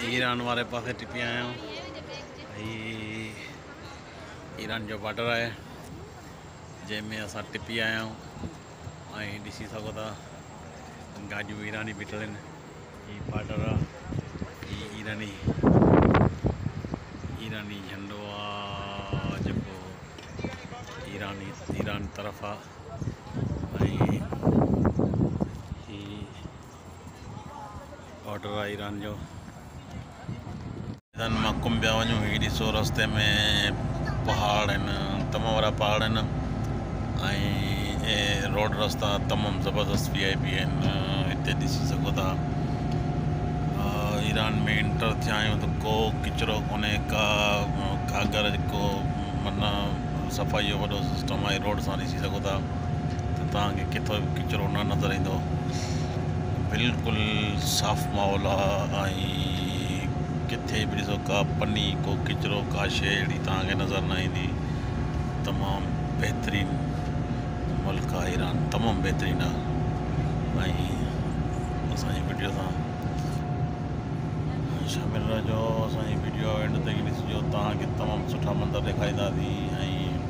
Iran वाले पासे टिपी आया हूँ। ईरान जो बॉर्डर है जैमें असां टिपी आया हूँ। ॾिसी सघो था गाड़ियूं ईरानी बीठल आहिनि। हीअ बॉर्डर आहे, ईरानी झंडो आहे जेको ईरान तरफ़ आहे। हीअ बॉर्डर आहे ईरान जो। मां कुम पिया वञूं। हीअ ॾिसो रस्ते में पहाड़ आहिनि, तमामु वॾा पहाड़ आहिनि ऐं रोड रस्ता तमामु ज़बरदस्त VIP आहिनि। हिते ॾिसी सघो था ईरान में इंटर थिया आहियूं त को किचिरो कोन्हे, कागर जेको माना सफ़ाई जो वॾो सिस्टम आहे। रोड सां ॾिसी सघो था त तव्हांखे किथां बि किचिरो न नज़र ईंदो। बिल्कुलु साफ़ माहौल आहे ऐं किथे बि ॾिसो का पनी को किचिरो का शइ अहिड़ी तव्हांखे नज़र न ईंदी। तमामु बहितरीनु मुल्क आहे ईरान, तमामु बहितरीनु आहे। ऐं असांजी वीडियो सां शामिल रहिजो। असांजी वीडियो एंड ताईं ॾिसिजो, तव्हांखे तमामु सुठा मंदर ॾेखारींदासीं। ऐं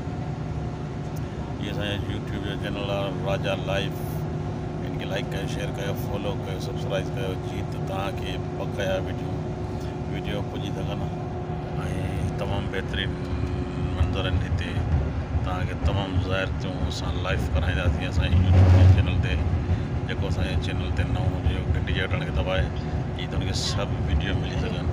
इहे असांजो YouTube जो चैनल आहे राजा लाइफ। इनखे लाइक कयो, शेयर कयो, फॉलो कयो, सब्सक्राइब कयो जीअं त तव्हांखे बक़ाया वीडियो पुॼी सघनि। ऐं तमामु बहितरीनु मंदर आहिनि हिते। तव्हांखे तमामु ज़ाहिरतूं असां लाइव कराईंदासीं असांजे YouTube चैनल ते। जेको असांजे चैनल ते नओं हुजे घंटी जे बटण खे दॿाए जीअं त हुनखे सभु वीडियो मिली सघनि।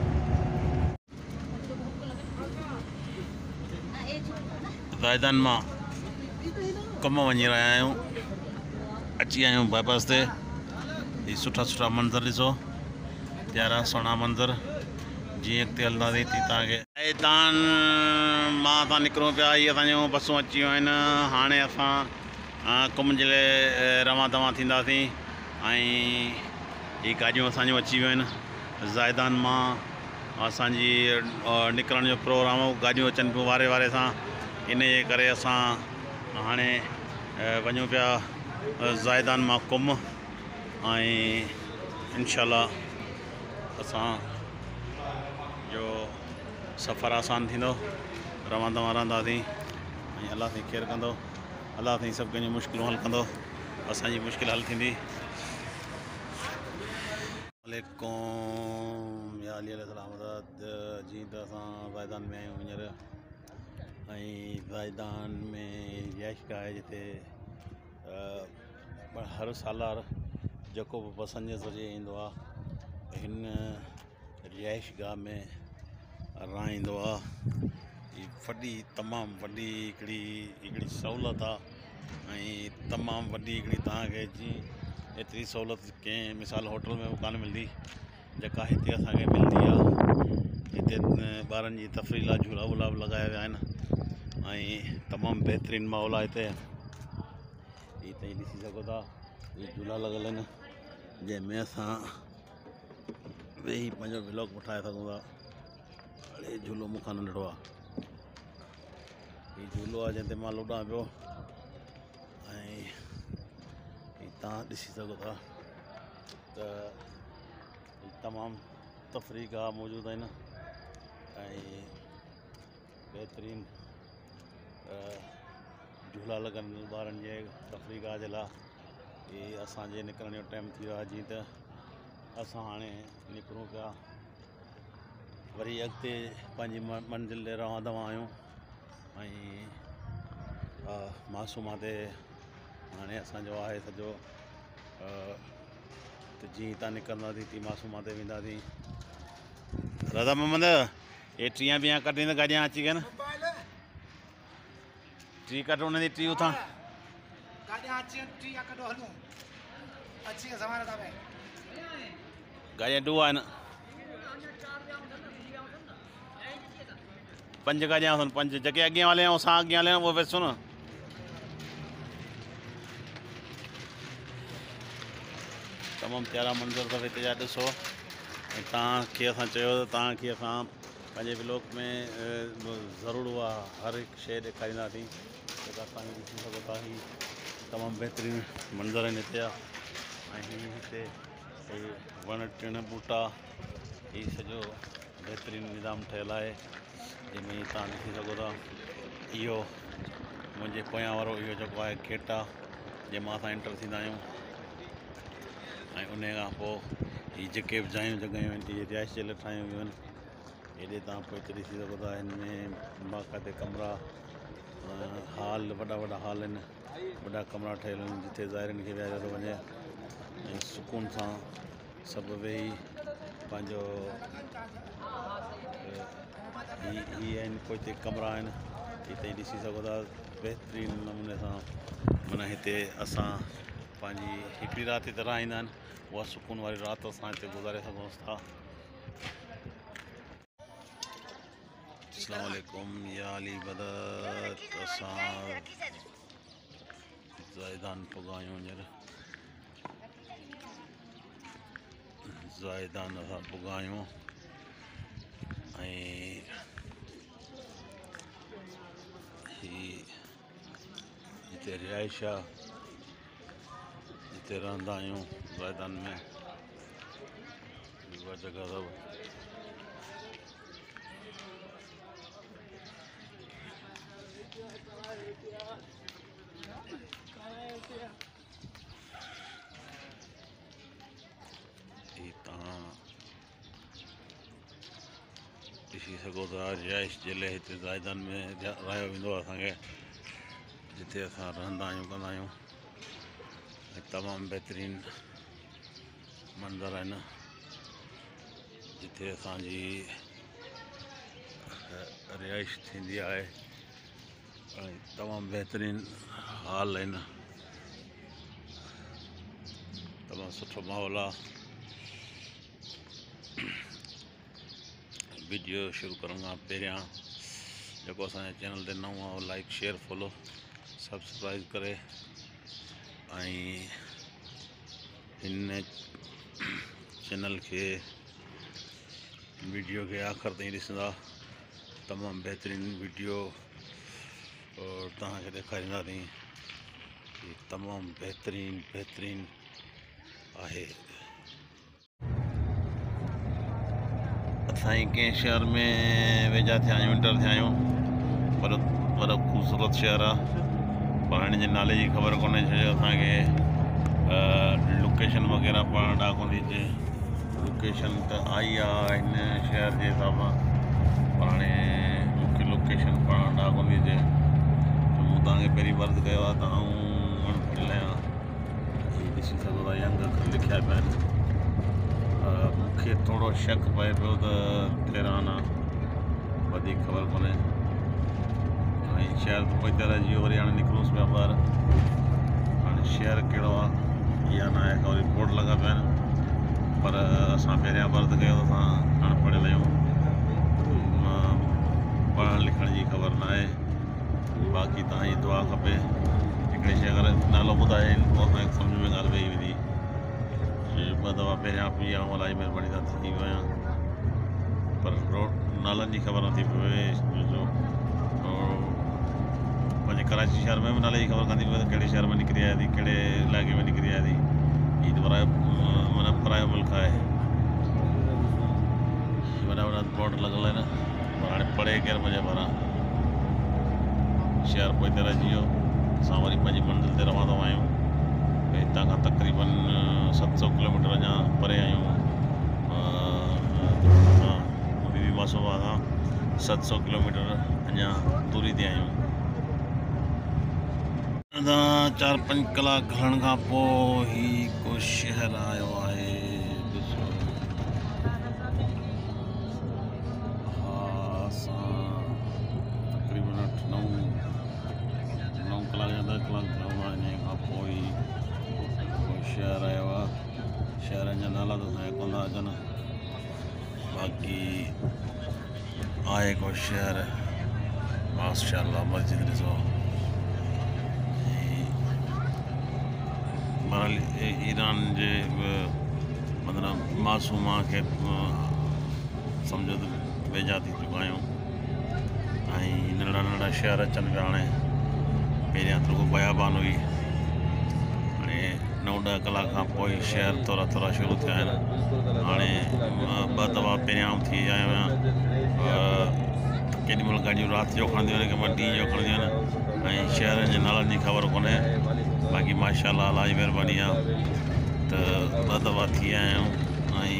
ज़ाइदान मां कम वञी रहिया आहियूं, अची विया आहियूं बाईपास ते। हीअ सुठा मंदर ॾिसो, प्यारा सुहिणा मंदर। जीअं अॻिते हलंदासीं तीअं तव्हांखे ज़ाइदान मां असां निकिरूं पिया। इहे असांजूं बसूं अची वियूं आहिनि। हाणे असां कुम जे लाइ रवां दवां थींदासीं। ऐं हीअ गाॾियूं असांजूं अची वियूं आहिनि। ज़ाइदान मां असांजी निकिरण जो प्रोग्राम हो। गाॾियूं अचनि पियूं वारे सां, इन जे करे असां हाणे वञूं पिया ज़ाइदान मां कुम। ऐं इंशाअल्लाह असां जो सफ़रु आसान थींदो, रवां दवां रहंदासीं। ऐं अलाह साईं ख़ैरु कंदो, अलाह साईं सभु कंहिंजी मुश्किलूं हल कंदो, असांजी मुश्किल हल थींदी। वालेकुम या अली अलैहिस्सलाम। जीअं त असां ज़ाइदान में आहियूं हींअर। ऐं ज़ाइदान में रिहाइशगाह आहे जिते हर सालार जेको बि पसंदि जे ज़रिए ईंदो आहे हिन रिहाइशगाह में रहंदो आहे। हीअ तमामु वॾी हिकिड़ी सहूलियत आहे ऐं तमामु वॾी हिकिड़ी तव्हांखे जीअं एतिरी सहूलियत कंहिं मिसाल होटल में बि कान मिलंदी जेका हिते असांखे मिलंदी आहे। हिते ॿारनि जी तफ़रीह लाइ झूला वूला बि लॻाया विया आहिनि ऐं तमामु बहितरीनु माहौल आहे हिते। हीअ तव्हां ॾिसी सघो था, हीअ झूला लॻल आहिनि जंहिंमें असां वेही पंहिंजो व्लॉग बि ठाहे सघूं था। अड़े झूलो मूंखां नंढड़ो आहे। हीअ झूलो आहे जंहिं ते मां लुॾां पियो। ऐं तव्हां ॾिसी सघो था त तमामु तफ़रीह गाह मौजूदु आहिनि ऐं बहितरीनु झूला लॻल ॿारनि जे तफ़रीह गाह जे लाइ। हीअ असांजे निकिरण जो टाइम थी वियो आहे। जीअं त असां हाणे निकिरूं पिया वरी अॻिते पंहिंजी मंज़िल ते रवां दवां आहियूं। ऐं मासूमा ते हाणे असांजो आहे सॼो त जीअं तव्हां निकिरंदासीं तीअं मासूमा ते वेंदासीं। रज़ा मोहम्मद ये 30 भी कट दी गाड़ियाँ अची गए ना, 30 कट उन्हें 30 उठा गाड़ियाँ अच्छी 30 कट हलूं अच्छी है हमारे दावे गाड़ियाँ दो आए ना 5 गाड़ियाँ सुन 5 जगह अगे वाले हैं उस आगे वाले हैं वो वैसे सुनो तमामु प्यारा मंज़र अथव हिते जा ॾिसो। ऐं तव्हांखे असां चयो त तव्हांखे असां पंहिंजे ब्लॉग में ज़रूरु उहा हर हिकु शइ ॾेखारींदासीं जेका तव्हां ॾिसी सघो था। हीअ तमामु बहितरीनु मंज़र आहिनि हिते जा। ऐं हिते वण टिण ॿूटा हीउ सॼो बहितरीनु निज़ाम ठहियलु आहे जंहिंमें तव्हां ॾिसी सघो था। इहो मुंहिंजे पोयां वारो इहो जेको आहे गेट आहे जंहिंमां असां एंटर थींदा आहियूं ऐं उन खां पोइ हीअ जेके बि जॻहियूं आहिनि इहे रिहाइश जे लाइ ठाहियूं वियूं आहिनि। हेॾे तव्हां पोइ हिते ॾिसी सघो था हिन में बाक़ाइदे कमरा हॉल वॾा वॾा हॉल आहिनि, वॾा कमरा ठहियल आहिनि जिते ज़ाइरनि खे विहारियो थो वञे ऐं सुकून सां सभु वेही पंहिंजो हीअ आहिनि पोइ हिते कमरा आहिनि हिते ॾिसी सघो था बहितरीनु नमूने सां माना हिते असां पंहिंजी हिकिड़ी राति हिते रहाईंदा आहिनि उहा सुकून वारी राति असां हिते गुज़ारे सघूं था। अस्सलामु अलैकुम या अली मदद। असां ज़ाइदान पुॻा आहियूं हींअर ज़ाइदान असां पुॻा आहियूं ऐं हिते रिहाइश आहे जिते रहंदा आहियूं ज़ाइदान में उहा जॻह सभु तव्हां ॾिसी सघो था। रिहाइश जे लाइ हिते ज़ाइदान में रहियो वेंदो आहे असांखे जिते असां रहंदा आहियूं कंदा आहियूं ऐं तमामु बहितरीनु मंज़र आहिनि जिते असांजी रिहाइश थींदी आहे ऐं तमामु बहितरीनु हाल आहिनि, तमामु सुठो माहौल आहे। वीडियो शुरू करण खां पहिरियां जेको असांजे चैनल ते नओं आहे लाइक शेयर फॉलो सब्सक्राइब करे ऐं हिन चैनल खे वीडियो खे आख़िर ताईं ॾिसंदा। तमामु बहितरीनु वीडियो तव्हांखे ॾेखारींदासीं ही तमामु बहितरीनु आहे। असां कंहिं शहर में वेझा थिया आहियूं इंटर थिया आहियूं पर वॾो ख़ूबसूरत शहर आहे पर हिन जे नाले जी ख़बर कोन्हे छो जो असांखे लोकेशन वग़ैरह पढ़णु ॾा कोन थी अचे। लोकेशन त आई आहे हिन शहर जे हिसाब सां पर हाणे मूंखे लोकेशन पढ़णु ॾा कोन थी अचे त मूं तव्हांखे पहिरीं वर्ज़ कयो आहे त आऊं अनपढ़ियल आहियां। हीअ ॾिसी सघो था यंग अखर लिखिया पिया आहिनि। मूंखे थोरो शक पए पियो त तेहरान आहे वधीक ख़बर कोन्हे ऐं शहर त पोइ तरह जी वरी हाणे निकिरूंसि पिया ॿाहिरि हाणे शहर कहिड़ो आहे इहा न आहे वरी बोर्ड लॻा पिया आहिनि पर असां पहिरियां वर्ज़ कयो त असां अनपढ़ियल आहियूं, पढ़ण लिखण जी ख़बर न आहे। बाक़ी तव्हांजी दुआ खपे हिकिड़ी शइ अगरि नालो ॿुधाए पोइ असांखे सम्झ में ॻाल्हि पई वेंदी। ॿ दफ़ा पहिरियां पी आऊं इलाही महिरबानी सां थी वियो आहियां पर रोड नालनि जी ख़बर नथी पए जो पंहिंजे कराची शहर में बि नाले जी ख़बर कान थी पए त कहिड़े शहर में निकिरी आहे थी कहिड़े इलाइक़े में निकिरी आहे थी। हीअ त माना परायो मुल्क आहे। वॾा वॾा बोर्ड लॻल आहिनि पर हाणे पढ़े केरु मुंहिंजे पारां। शहर पोइ तरह जी वियो असां वरी पंहिंजी मंज़िल ते रवाना आहियूं। हितां खां तक़रीबन 700 किलोमीटर अञा परे आहियूं बीबी मासूमा खां 700 किलोमीटर अञा दूरी ते आहियूं। 4-5 कलाक हलण खां पोइ ही को शहर आयो आहे। हा असां तक़रीबन 8-9 कलाक या 10 कलाक रहंदा इन खां पोइ शहर आयो आहे। शहरनि जा नाला त असांखे कोन था अचनि बाक़ी आहे को शहर माशाअल्लाह मस्जिद ॾिसो। ईरान जे मतिलबु मासूमा खे सम्झो त वेझा थी चुका आहियूं ऐं नंढा नंढा शहर अचनि पिया। हाणे पहिरियां त रुगो बयाबान हुई हाणे 9-10 कलाक खां पोइ शहर थोरा थोरा शुरू थिया आहिनि। हाणे 2 दफ़ा पहिरियां थी आयो आहियां। केॾी महिल गाॾियूं राति जो खणंदियूं आहिनि, कंहिं महिल ॾींहं जो खणंदियूं आहिनि ऐं शहरनि जे नालनि जी ख़बर कोन्हे। बाक़ी माशाअल्लाह इलाही महिरबानी आहे त 2 दफ़ा थी आया आहियूं ऐं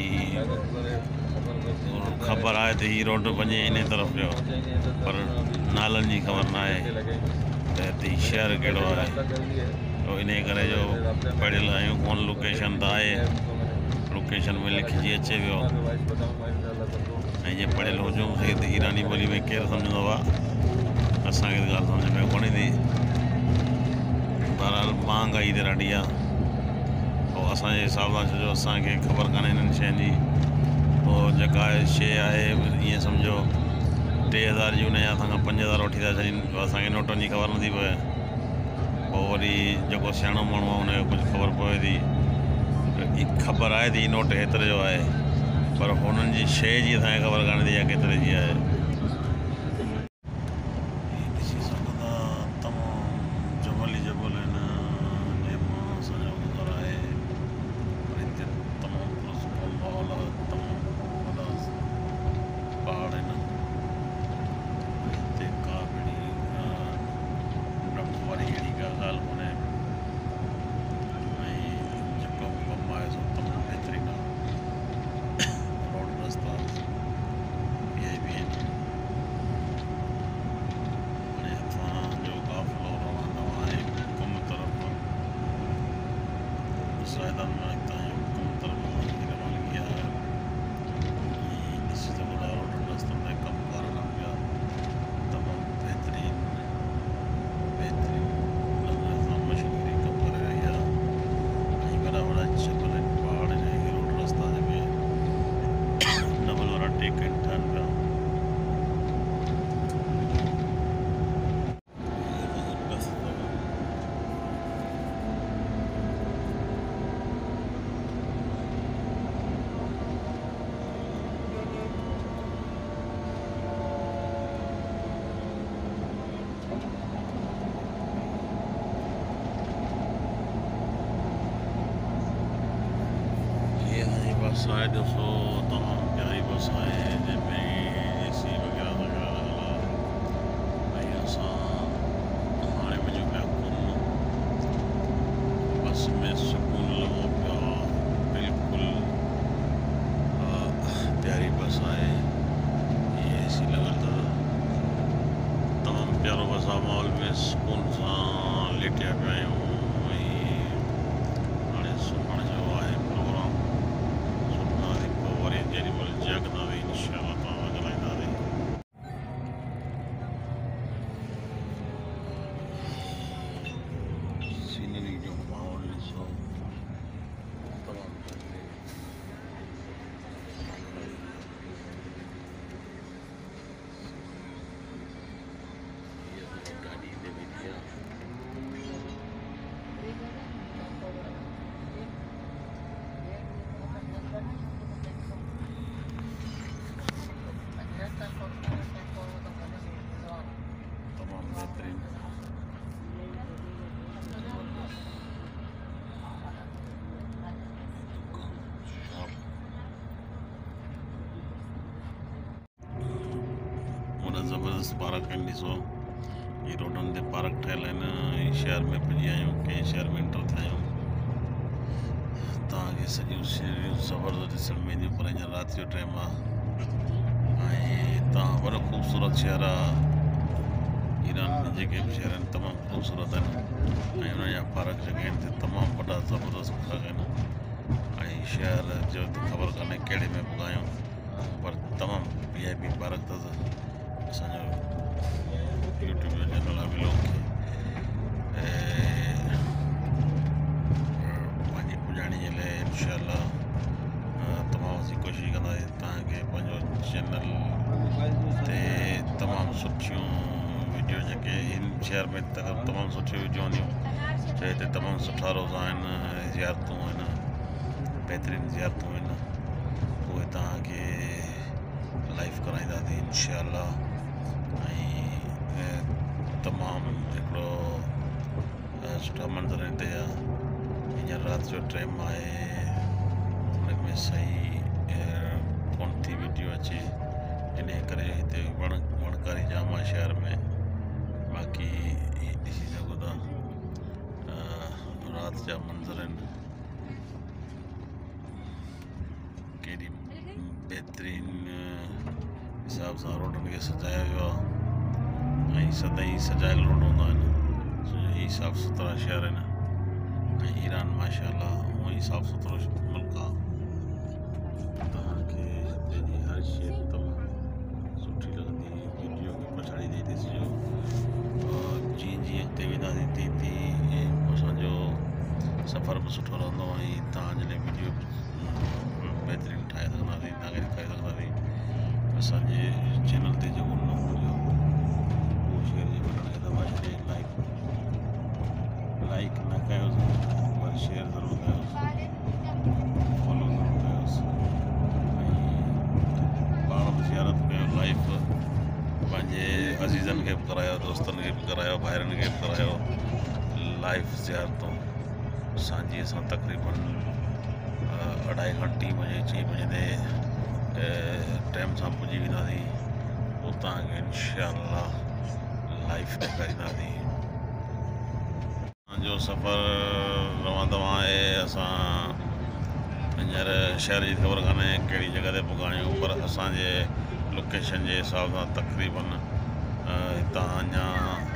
ख़बर आहे त हीअ रोड वञे इन तरफ़ जो, पर नालनि जी ख़बर न आहे त हिते शहर कहिड़ो आहे। तो इन करे जो पढ़ियल आहियूं कोन, लोकेशन त आहे, लोकेशन में लिखिजी अचे पियो ऐं जे पढ़ियल हुजूं त ईरानी ॿोली में केरु सम्झंदो आहे, असांखे त ॻाल्हि सम्झ में कोन ईंदी। बहरहाल महांगाई त ॾाढी आहे, पोइ असांजे हिसाब सां छो जो असांखे ख़बर कान्हे हिननि शयुनि जी। पोइ जेका शइ आहे ईअं सम्झो 3000 जी उन जा असांखां 5000 वठी था छॾीनि, असांखे नोटनि जी ख़बर नथी पए। पोइ वरी जेको सियाणो माण्हू आहे हुनखे कुझु ख़बर पवे थी, ख़बर आहे त हीअ नोट हेतिरे जो आहे, पर हुननि जी शइ जी असांखे ख़बर कान्हे थी इहा केतिरे जी आहे। ॾिसी सघंदा तमामु जबल ई जबल आहिनि जंहिंमां असांजो गुज़र आहे, पर हिते तमामु पुरस्कार माहौल आहे, तमामु वॾा पहाड़ आहिनि। हिते का बि डप वारी अहिड़ी का ॻाल्हि कोन्हे ऐं जेको कमु आहे सो तमामु बहितरीनु आहे। रोड रस्ता इहे बि आहिनि। हाणे असांजो काफ़िलो रवानो आहे कम तरफ़, साइदान में निकिता आहियूं, कम तरफ़ असांजी रवानगी आहे। ॾिसी सघो था रोड रस्तनि में कमु कार न पिया, तमामु बहितरीनु नमूने सां मशीनरी कमु करे रही आहे ऐं वॾा वॾा जबल आहिनि, पहाड़ आहिनि, रोड रस्ता जंहिंमें डबल वारा टेक आहिनि ठहनि पिया। बस आहे, ॾिसो तमामु प्यारी बस आहे जंहिंमें AC वग़ैरह लॻियल आहे ऐं असां हाणे वञूं पिया घुम। बस में सुकून लॻो पियो आहे, बिल्कुलु प्यारी बस आहे, AC लॻल अथव, तमामु प्यारो बस आहे। मॉल में सुकून सां लेटिया पिया आहियूं ऐं हाणे सुम्हण जो आहे प्रोग्राम। वरी जेॾी महिल जगंदासीं इंशाअल्लाह तव्हां ॻाल्हाईंदासीं। सीनरी जो माहौल ॾिसो, तमामु गाॾी ते बीठी आहे। तमामु बहितरीनु वॾा ज़बरदस्त पार्क आहिनि। ॾिसो हीअ रोडनि ते पार्क ठहियल आहिनि ऐं शहर में पुॼी आहियूं, कंहिं शहर में एंटर थिया आहियूं। तव्हांखे सॼियूं सीनरियूं ज़बरदस्त ॾिसण में ईंदियूं, पर हींअर राति जो टाइम आहे ऐं तव्हां वॾो ख़ूबसूरत शहर आहे। ईरान में जेके बि शहर आहिनि तमामु ख़ूबसूरत आहिनि ऐं हुनजा पार्क जेके आहिनि तमामु वॾा ज़बरदस्त पार्क आहिनि ऐं शहर जो त ख़बर कान्हे कहिड़े में पुगायूं, पर तमामु VIP पार्क अथसि। असांजो यूट्यूब जो चैनल आहे विलोक खे पंहिंजी पुॼाणी जे लाइ इनशाअल्लाह तमामु असीं कोशिशि कंदासीं तव्हांखे पंहिंजो चैनल ते तमामु सुठियूं वीडियो जेके हिन शहर में तमामु सुठियूं वीडियो हूंदियूं, छो हिते तमामु सुठा रोज़ा आहिनि, ज़ियारतूं आहिनि, बहितरीनु ज़ियारतूं आहिनि, उहे तव्हांखे लाइव कराईंदासीं इंशाअल्लाह। ऐं तमामु हिकिड़ो सुठा मंज़र हिते जा, हीअं रात जो टाइम आहे उन में सही कोन थी वीडियो अचे इन करे हिते वणकारी जाम आहे शहर में। बाक़ी ॾिसी सघो था रात जा मंज़र आहिनि केॾी बहितरीन हिसाब सां रोडनि खे सजायो वियो आहे ऐं सदाईं सजायल रोड हूंदा आहिनि छो जो हीअ साफ़ु सुथरा शहर आहिनि ऐं ईरान माशाअल्लाह हूअं ई साफ़ु सुथरो मुल्क आहे। तव्हांखे हिते जी हर शइ तमामु सुठी लॻंदी वीडियो खे पछाड़ी ॾेई ॾिसिजो जीअं जीअं अॻिते वेंदासीं तीअं तीअं असांजो सफ़र बि सुठो रहंदो ऐं तव्हांजे लाइ वीडियो बहितरीन ठाहे सघंदासीं तव्हांखे ॾेखारे सघंदासीं। असांजे चैनल ते जेको न हुजे उहो शेयर जे बटण खे दॿाए छॾे लाइक न कयोसि पर शेयर ज़रूरु कयोसि फॉलो ज़रूरु कयोसि ऐं पाण बि ज़ियारत कयो लाइफ पंहिंजे अज़ीज़नि खे बि करायो दोस्तनि खे बि करायो ॿाहिरनि खे बि करायो लाइफ ज़ियारतूं सांझी असां तक़रीबन 2:30 3 बजे 4 बजे ते टाइम सां पुॼी वेंदासीं पोइ तव्हांखे इंशाअल्लाह लाइफ ॾेखारींदासीं। असांजो सफ़र रवां तवां आहे असां हींअर शहर जी ख़बर कान्हे कहिड़ी जॻह ते पुॻा आहियूं पर असांजे लोकेशन जे हिसाब सां तक़रीबन हितां अञा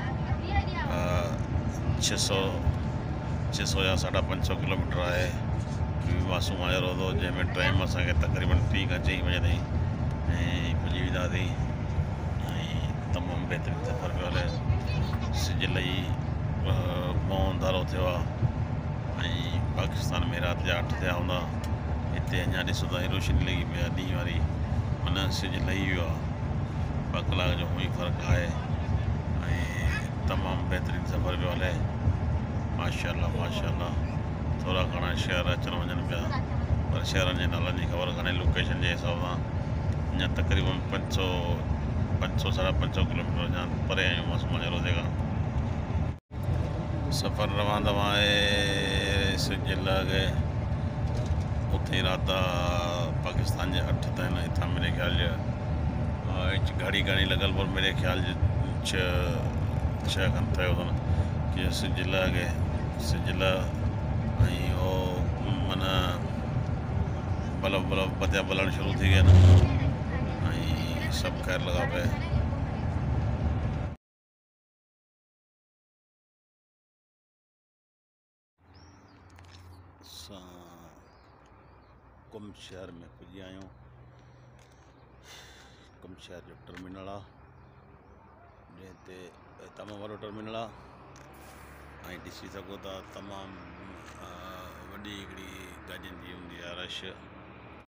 600 या 550 किलोमीटर आहे मासूम आयो रहंदो जंहिंमें टाइम असांखे तक़रीबन 3 खां 4 बजे ताईं ऐं पुॼी वेंदासीं ऐं तमामु बहितरीनु सफ़र पियो हले सिज लही मों अंधारो थियो आहे ऐं पाकिस्तान में राति जा 8 थिया हूंदा हिते अञा ॾिसो था रोशनी लॻी पई आहे ॾींहं वारी माना सिज लही वियो आहे 2 कलाक जो हूअं ई फ़र्क़ु आहे ऐं तमामु बहितरीनु सफ़र पियो हले माशाअल्लाह माशाअल्लाह। थोरा घणा शहर अचनि वञनि पिया पर शहरनि जे नालनि जी ख़बर कान्हे लोकेशन जे हिसाब सां अञा तक़रीबन 500 साढा 500 किलोमीटर अञा परे आहियूं मासूम जे रोज़े खां। सफ़र रवां तवां आहे सिज लॻे उते ई राति पाकिस्तान जे 8 ताईं हितां मेरे ख़्याल घड़ी लॻल पर मेरे ख़्याल 6 खनि थियो अथनि की सिज लॻे ऐं उहो माना बल्ब बतिया बलण शुरू थी विया आहिनि ऐं सभु ख़ैर लॻा पिया। असां कुम शहर में पुॼी आहियूं कुम शहर जो टर्मिनल आहे जंहिं ते तमामु वॾो टर्मिनल आहे ऐं ॾिसी सघो था तमामु वॾी हिकिड़ी गाॾियुनि जी हूंदी आहे रश